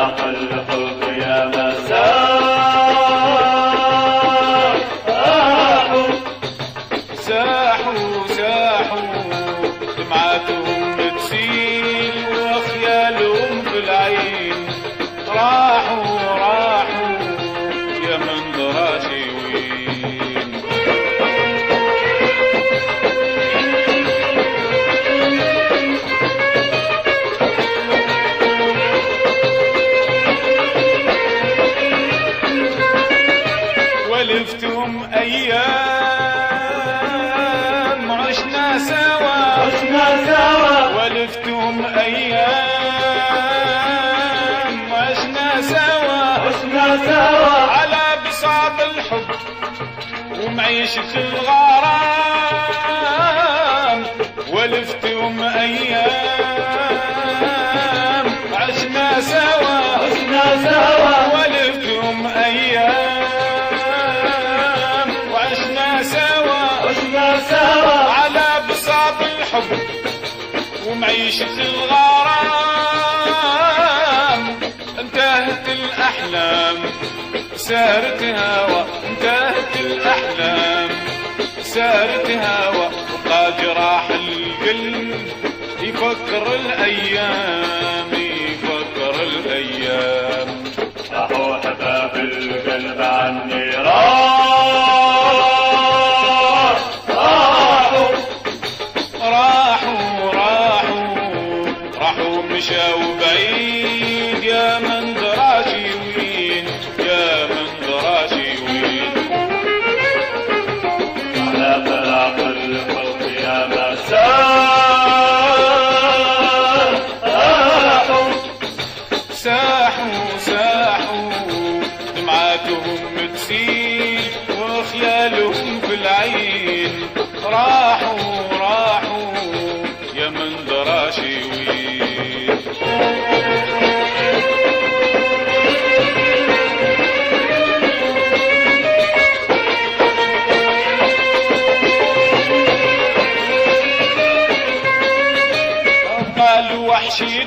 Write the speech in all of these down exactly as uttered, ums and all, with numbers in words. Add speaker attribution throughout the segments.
Speaker 1: فراق الحب يا مساء
Speaker 2: ساحوا ساحوا دمعاتهم تسيل وخيالهم في العين راحوا راحوا يا من دراشي وين ولفتم ايام عشنا سوا
Speaker 1: عشنا سوا
Speaker 2: ولفتم ايام عشنا سوا
Speaker 1: عشنا سوا
Speaker 2: على بساط الحب ومعيشة الغرام ولفتم ايام عشنا سوا
Speaker 1: عشنا سوا
Speaker 2: ولفتم ايام وعشنا سوا
Speaker 1: عشنا سوا
Speaker 2: على بساط الحب ومعيشة الغرام انتهت الأحلام سارت هوا انتهت الأحلام سارت هوا وقى جراح القلب يفكر الأيام يفكر الأيام
Speaker 1: راحوا حباب القلب عني راح راحوا
Speaker 2: راحوا راحوا راحوا مشاو بعيد يا من دراشي وين يا من دراشي وين
Speaker 1: على فراق الحب يا مساء
Speaker 2: ساحوا ساحوا دمعاتهم تسيل وخيالهم في العين راحوا راحوا يا من دراشي وين قال وحشي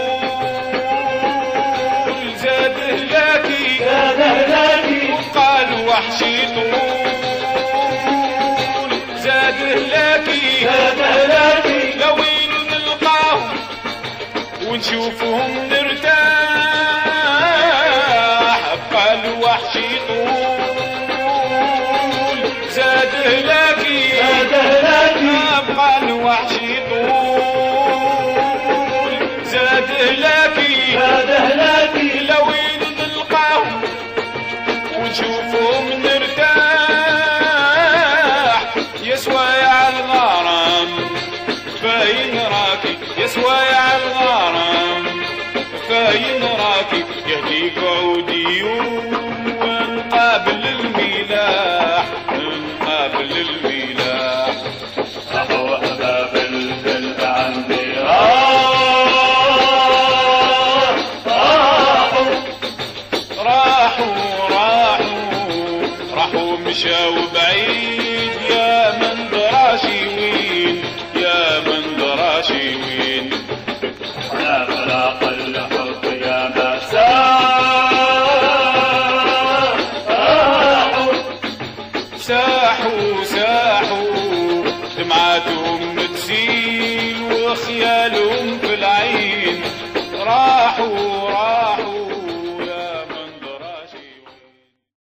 Speaker 2: طول زاد هلاكي
Speaker 1: زاد هلاكي
Speaker 2: قال وحشي طول زاد هلاكي
Speaker 1: زاد هلاكي
Speaker 2: لوين نلقاهم ونشوفهم نرتاح قال وحشي طول زاد هلاكي
Speaker 1: زاد هلاكي
Speaker 2: قال وحشي طول زاد هلاكي
Speaker 1: زاد هلاكي
Speaker 2: لوين نلقاهم ونشوفهم نرتاح يسوى يا الغرام فاين راكي يسوى يا الغرام فاين راكي يهديك عودي ونقابل الملاح نقابل الملاح
Speaker 1: راحوا حباب القلب عني راح راحوا
Speaker 2: راحوا راحوا راحوا مشاو